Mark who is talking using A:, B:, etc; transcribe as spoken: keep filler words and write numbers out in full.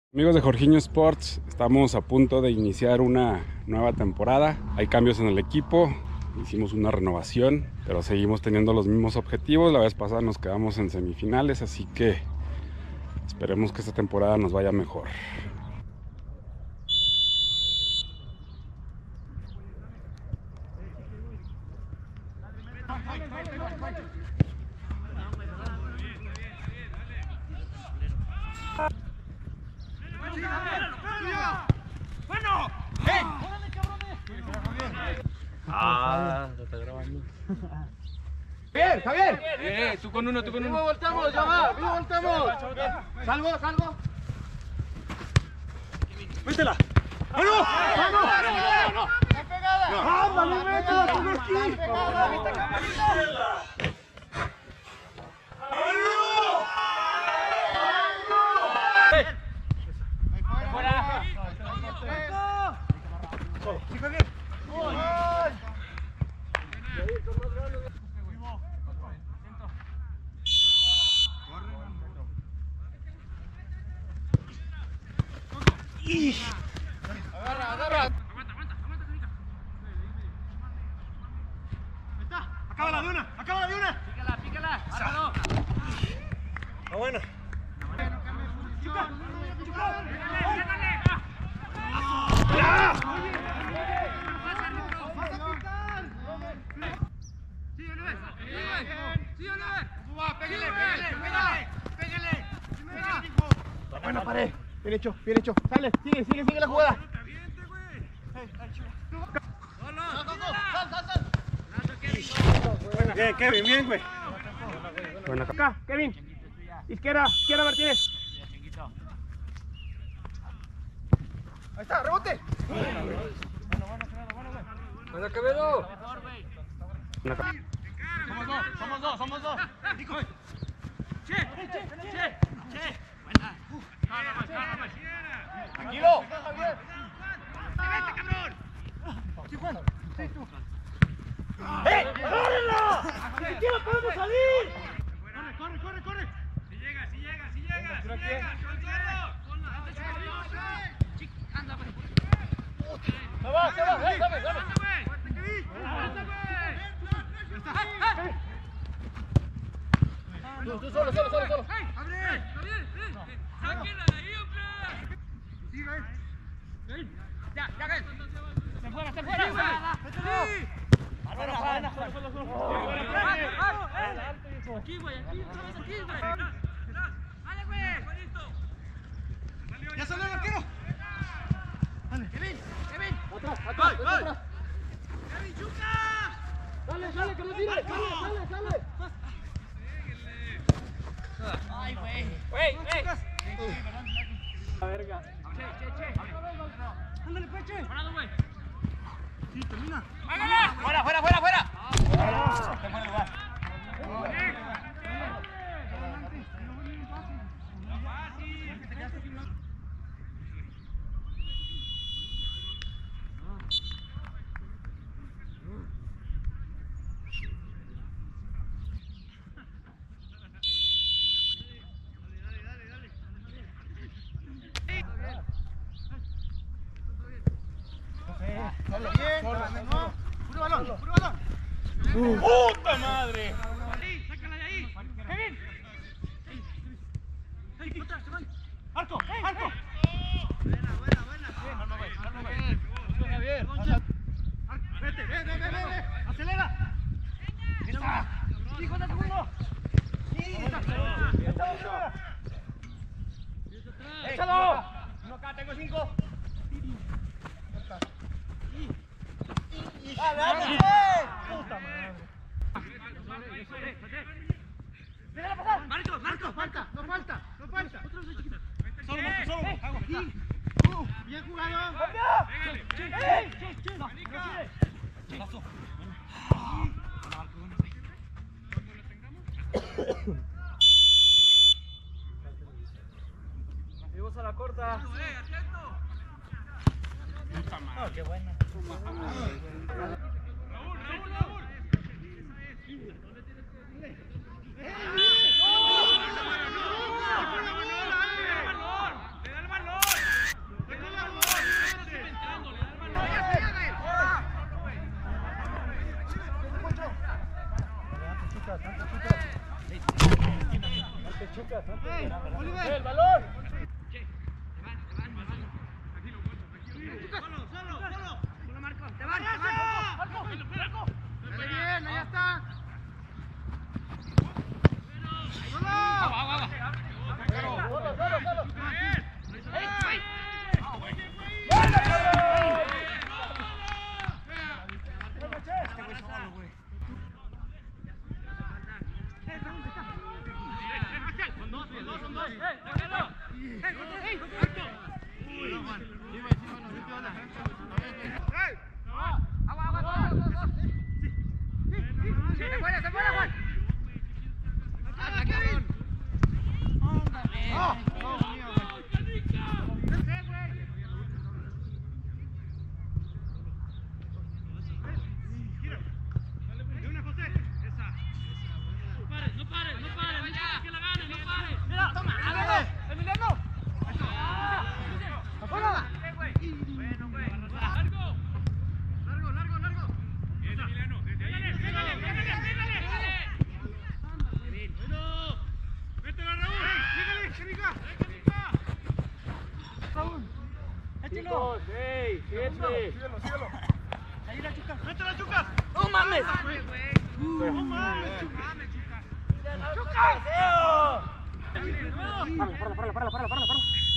A: Amigos de Jorginho Sports, estamos a punto de iniciar una nueva temporada. Hay cambios en el equipo, hicimos una renovación, pero seguimos teniendo los mismos objetivos. La vez pasada nos quedamos en semifinales, así que esperemos que esta temporada nos vaya mejor.
B: Ah, lo está grabando.
C: Javier, Javier.
B: Eh, tú con uno, tú con uno.
C: Vivo voltamos, ya va, vivo voltamos. Salgo, salgo.
B: ¡Métela!
C: ¡Ah, no! ¡Ah, no! ¡Ah, no! ¡Está pegada! ¡Ándale, métela, con aquí! ¡Está pegada, viste, campanita! ¡Fuera! ¡Sí, Javier! ¡Gol! Agarra, agarra. Aguanta, aguanta, aguanta, Canica. Ahí está. Acaba la de una, acaba la de una. Pícala, pícala. Álvaro. Está buena. Chica, chica. Pégale, ¡ah! Sí, Oliver. Sí, Oliver. Pégale, pégale, pégale. Pégale. Buena pared. Bien hecho, bien hecho. Sale, sigue, sigue, sigue la jugada. Bien, Kevin, bien, güey. Bueno, acá, Kevin. Izquierda, izquierda, Martínez. Ahí está, rebote.
B: ¡Buena, Quevedo!
C: Somos dos, somos dos, somos dos. Che, che, che, che. Tranquilo. Vete, cabrón. Sí, Juan. Sí, tú. ¡Eh! ¡Agárrenla! ¡De quién podemos salir! Corre, corre, corre, corre. Si llega, si llega, si llega, si llega. Anda, güey. Se va, se va, dame, dame, dame. Fuerte, Kevin. Fuerte, güey. Ya está. Tú, tú solo, solo, solo, solo. ¡Abre! ¡Está bien! ¡Sáquenla de ahí, hombre! ¡Sigue! ¡Ya, ya, ven! ¡Se fuera, se fuera! ¡Sí! ¡Buena, buena! ¡Aquí, güey! ¡Aquí, otra vez aquí, güey! ¡Dale, güey! ¡Buenito! ¡Ya salió el arquero! ¡Dale! ¡Kevin! ¡Kevin! ¡Atrás, atrás, atrás! ¡Kevin, chuca! ¡Dale, dale, que lo tire! ¡Sale, sale, sale! ¡Ay, güey! ¡Güey, güey! La verga. Che, che, che. Ándale, pues, che. Parado, güey. Sí, termina. ¡Hágala! ¡Fuera, fuera, fuera, fuera! ¡Está en buen lugar! Solo, bien, solo, puro balón, puro balón. ¡Puta madre! ¡Sácala de ahí! ¡Kevin! ¡Ey, otra, se van! ¡Arco, arco! Buena, buena, buena. Calma, güey, calma, güey. Javier. Vete, vete, vete, vete. ¡Acelera! ¡Esa! ¡Hijo de segundo! ¡Sí! ¡Échalo! Uno acá, tengo cinco. ¡Dale, puta madre! ¡Déjala pasar! ¡Marco, Marco! ¡Falta! ¡No falta! ¡No falta! ¡Otra vez, chiquita! ¡Solo, solo! ¡Aquí! ¡Bien jugado! ¡Pégale! ¡Ey! ¡Che, che! ¡No, no sirve! ¡Che! ¡Paso!
B: Vamos a la corta.
C: ¡Eh, atento!
B: ¡Puta madre! ¡Oh, qué buena!
C: Raúl, Raúl, Raúl. ¡Eh! ¡Le da el balón! ¡El balón!
D: Solo, solo, solo.
C: Solo Marco. ¡Te van! ¡Marco! ¡Marco! ¡Marco! ¡Dale bien! ¡Ahí está! ¡Solo! ¡Solo, solo, solo!
B: Chicos, ey, siete.
C: Síguelo, síguelo.
D: Ahí la Chucas. ¡Vete la Chucas!
C: ¡No mames!
D: ¡No mames, Chucas!
C: ¡Chucas!
B: Párala, párala, párala, párala, párala.